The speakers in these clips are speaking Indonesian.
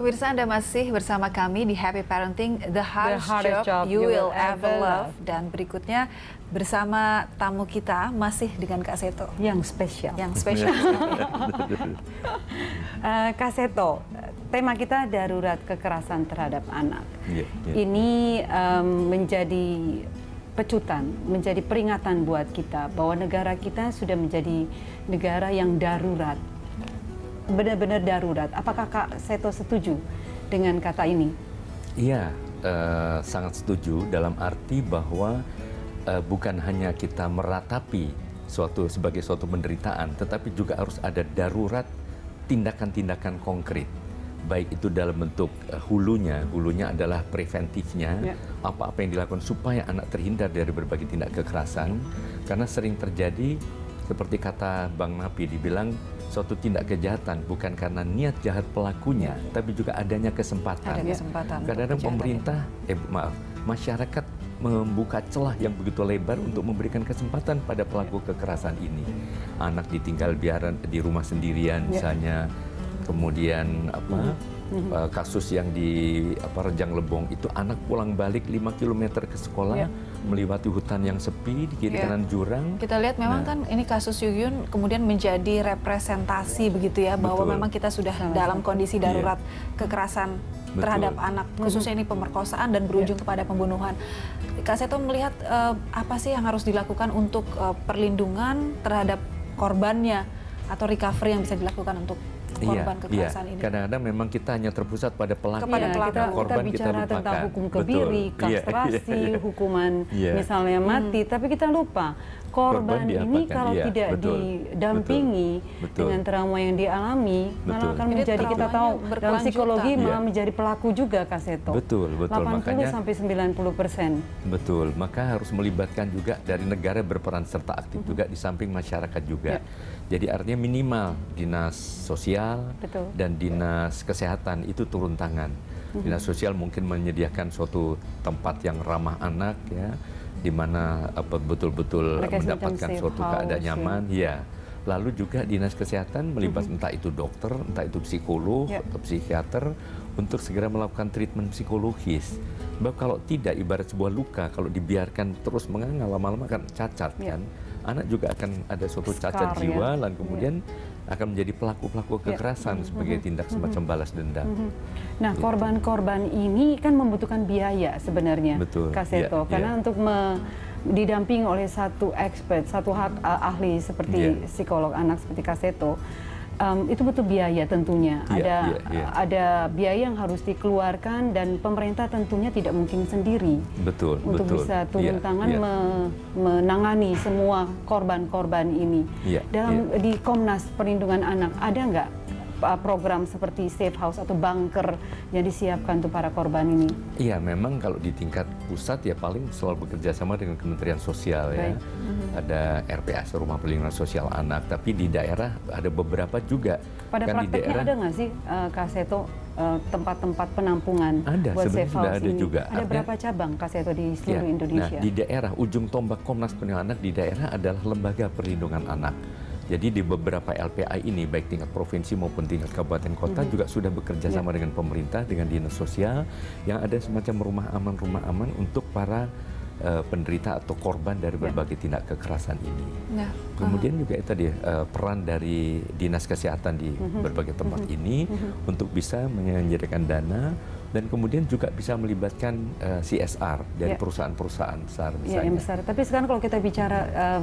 pemirsa, Anda masih bersama kami di Happy Parenting, the hardest job you will ever love. Dan berikutnya bersama tamu kita masih dengan Kak Seto. Yang spesial. Yang spesial. Kak Seto, tema kita darurat kekerasan terhadap anak. Ini menjadi pecutan, menjadi peringatan buat kita bahwa negara kita sudah menjadi negara yang darurat. Benar-benar darurat. Apakah Kak Seto setuju dengan kata ini? Iya, sangat setuju dalam arti bahwa bukan hanya kita meratapi sebagai suatu penderitaan, tetapi juga harus ada darurat tindakan-tindakan konkret. Baik itu dalam bentuk hulunya adalah preventifnya, apa-apa yang dilakukan supaya anak terhindar dari berbagai tindak kekerasan, karena sering terjadi seperti kata Bang Napi, dibilang suatu tindak kejahatan bukan karena niat jahat pelakunya, tapi juga adanya kesempatan. Kadang-kadang pemerintah, masyarakat membuka celah yang begitu lebar untuk memberikan kesempatan pada pelaku kekerasan ini. Anak ditinggal biaran di rumah sendirian misalnya, kemudian kasus yang di Rejang Lebong itu anak pulang balik 5 km ke sekolah, melewati hutan yang sepi di kiri kanan jurang. Kita lihat memang kan ini kasus Yuyun kemudian menjadi representasi begitu ya, bahwa memang kita sudah dalam kondisi darurat kekerasan terhadap anak, khususnya ini pemerkosaan dan berujung kepada pembunuhan. Kak Seto melihat apa sih yang harus dilakukan untuk perlindungan terhadap korbannya atau recovery yang bisa dilakukan untuk korban kekerasan ini? Kadang-kadang memang kita hanya terpusat pada pelaku. Kita bicara tentang hukum kebiri, kastrasi, hukuman misalnya mati, tapi kita lupa korban ini kalau tidak didampingi dengan trauma yang dialami, malah akan menjadi, kita tahu dalam psikologi malah menjadi pelaku juga, Kak Seto. Betul. 80–90%. Betul, maka harus melibatkan juga dari negara berperan serta aktif juga di samping masyarakat juga. Jadi artinya minimal dinas sosial dan dinas kesehatan itu turun tangan. Dinas sosial mungkin menyediakan suatu tempat yang ramah anak ya, di mana betul-betul mendapatkan suatu keadaan nyaman, Lalu juga dinas kesehatan melibatkan entah itu dokter, entah itu psikolog atau psikiater untuk segera melakukan treatment psikologis. Sebab kalau tidak, ibarat sebuah luka, kalau dibiarkan terus menganga, lama-lama kan cacat kan. Anak juga akan ada suatu cacat jiwa dan kemudian akan menjadi pelaku-pelaku kekerasan sebagai tindak semacam balas dendam. Nah, korban-korban ini kan membutuhkan biaya sebenarnya, Kak Seto, karena untuk didamping oleh satu expert, satu ahli seperti psikolog anak seperti Kak Seto, itu butuh biaya tentunya. Ada biaya yang harus dikeluarkan dan pemerintah tentunya tidak mungkin sendiri untuk bisa turun tangan menangani semua korban-korban ini. Di Komnas Perlindungan Anak ada nggak program seperti safe house atau bunker yang disiapkan untuk para korban ini? Iya, memang kalau di tingkat pusat ya paling selalu bekerja sama dengan Kementerian Sosial ya. Ada RPS, Rumah Perlindungan Sosial Anak, tapi di daerah ada beberapa juga. Pada kan prakteknya di daerah, ada nggak sih, Kak Seto, tempat-tempat penampungan buat safe house ada ini? juga. Ada berapa cabang, Kak Seto, di seluruh Indonesia? Nah, di daerah, ujung tombak Komnas Perlindungan Anak di daerah adalah Lembaga Perlindungan Anak. Jadi di beberapa LPA ini, baik tingkat provinsi maupun tingkat kabupaten kota juga sudah bekerja sama dengan pemerintah, dengan dinas sosial, yang ada semacam rumah aman untuk para penderita atau korban dari berbagai tindak kekerasan ini. Kemudian juga tadi peran dari dinas kesehatan di berbagai tempat ini untuk bisa menyediakan dana dan kemudian juga bisa melibatkan CSR dari perusahaan-perusahaan besar misalnya. Yang besar. Tapi sekarang kalau kita bicara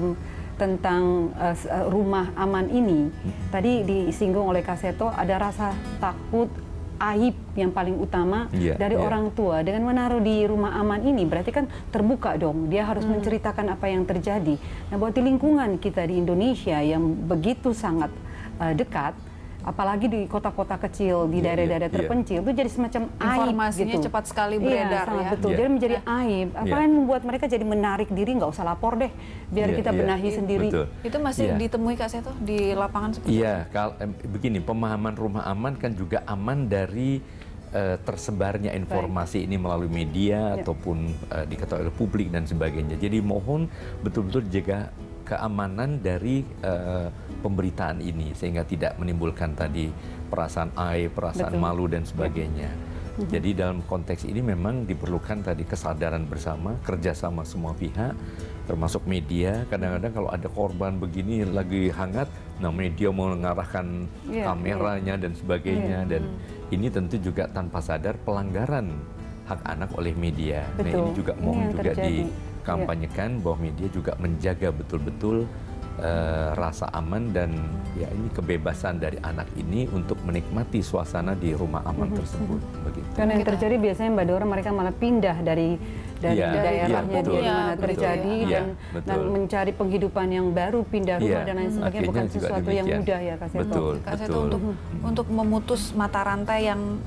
tentang rumah aman ini, tadi disinggung oleh Kak Seto, ada rasa takut, aib yang paling utama dari orang tua. Dengan menaruh di rumah aman ini berarti kan terbuka dong, dia harus menceritakan apa yang terjadi. Nah, buat di lingkungan kita di Indonesia yang begitu sangat dekat, apalagi di kota-kota kecil, di daerah-daerah terpencil, itu jadi semacam aib. Informasinya cepat sekali beredar, sangat betul. Jadi menjadi aib. Apa yang membuat mereka jadi menarik diri, nggak usah lapor deh, biar kita benahi sendiri. Itu masih ditemui, Kak Seto, di lapangan seperti itu? Begini, pemahaman rumah aman kan juga aman dari tersebarnya informasi ini melalui media ataupun diketahui oleh publik dan sebagainya. Jadi mohon betul-betul jaga keamanan dari pemberitaan ini sehingga tidak menimbulkan tadi perasaan aib, perasaan malu dan sebagainya. Jadi dalam konteks ini memang diperlukan tadi kesadaran bersama, kerjasama semua pihak, termasuk media. Kadang-kadang kalau ada korban begini lagi hangat, nah media mau mengarahkan kameranya dan sebagainya. Dan ini tentu juga tanpa sadar pelanggaran hak anak oleh media. Nah ini juga mohon juga dikampanyekan bahwa media juga menjaga betul-betul rasa aman dan ya ini kebebasan dari anak ini untuk menikmati suasana di rumah aman tersebut. Begitu. Karena yang terjadi biasanya Mbak Dora, mereka malah pindah dari daerahnya dia di mana terjadi dan mencari penghidupan yang baru, pindah rumah dan lain sebagainya, bukan sesuatu yang mudah ya Kak Seto. Betul, Kak Seto, untuk memutus mata rantai yang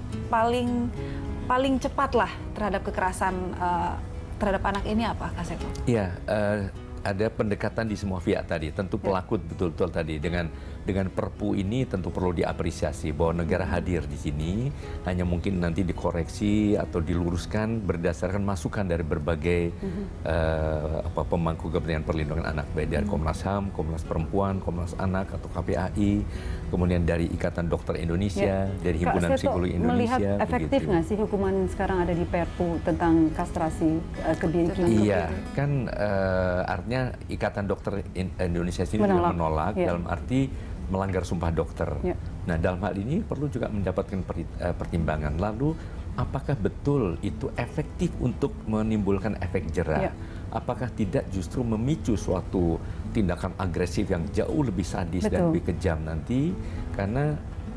paling cepat lah terhadap kekerasan terhadap anak ini apa Kak Seto? Iya, ada pendekatan di semua pihak tadi. Tentu pelaku betul-betul tadi dengan Perpu ini tentu perlu diapresiasi bahwa negara hadir di sini, hanya mungkin nanti dikoreksi atau diluruskan berdasarkan masukan dari berbagai pemangku kepentingan perlindungan anak, baik dari Komnas HAM, Komnas Perempuan, Komnas Anak atau KPAI, kemudian dari Ikatan Dokter Indonesia, dari Himpunan Psikologi Indonesia. Melihat efektif nggak sih hukuman sekarang ada di Perpu tentang kastrasi kebinekaan? Iya, kan artinya Ikatan Dokter Indonesia sini juga menolak dalam arti melanggar sumpah dokter. Nah, dalam hal ini perlu juga mendapatkan pertimbangan. Lalu, apakah betul itu efektif untuk menimbulkan efek jera? Apakah tidak justru memicu suatu tindakan agresif yang jauh lebih sadis dan lebih kejam nanti? Karena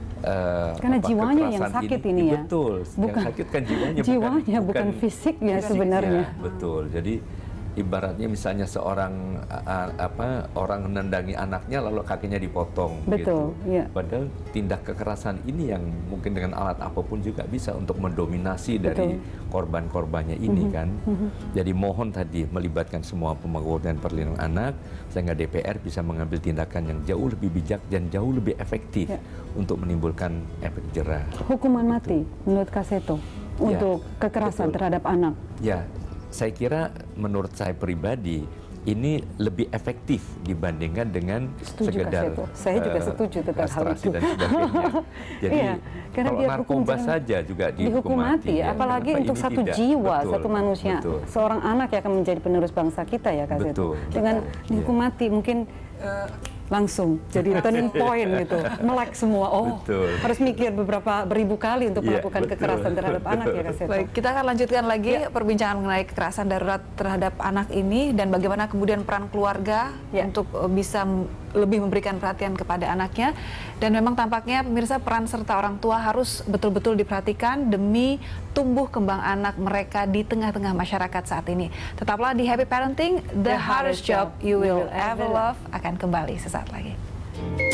jiwanya yang sakit ini ya. Betul. Yang sakit kan jiwanya, bukan fisiknya sebenarnya. Betul. Jadi ibaratnya misalnya seorang orang menendangi anaknya lalu kakinya dipotong. Betul, gitu. Padahal tindak kekerasan ini yang mungkin dengan alat apapun juga bisa untuk mendominasi dari korban-korbannya ini kan. Jadi mohon tadi melibatkan semua pemangku dan perlindungan anak sehingga DPR bisa mengambil tindakan yang jauh lebih bijak dan jauh lebih efektif untuk menimbulkan efek jera. Hukuman mati menurut Kak Seto untuk kekerasan terhadap anak. Ya. Saya kira menurut saya pribadi ini lebih efektif dibandingkan dengan sekedar saya juga setuju tentang hal itu dan sebagainya. Jadi kalau narkoba saja juga dihukum mati, apalagi untuk satu jiwa, satu manusia, seorang anak yang akan menjadi penerus bangsa kita ya Kak Seto. Dengan dihukum mati mungkin langsung jadi turning point gitu, melek semua. Harus mikir beribu kali untuk melakukan kekerasan terhadap anak ya Kak Seto. Baik, kita akan lanjutkan lagi perbincangan mengenai kekerasan darurat terhadap anak ini dan bagaimana kemudian peran keluarga untuk bisa lebih memberikan perhatian kepada anaknya. Dan memang tampaknya pemirsa, peran serta orang tua harus betul-betul diperhatikan demi tumbuh kembang anak mereka di tengah-tengah masyarakat saat ini. Tetaplah di Happy Parenting, the hardest job you will ever love akan kembali sesaat lagi.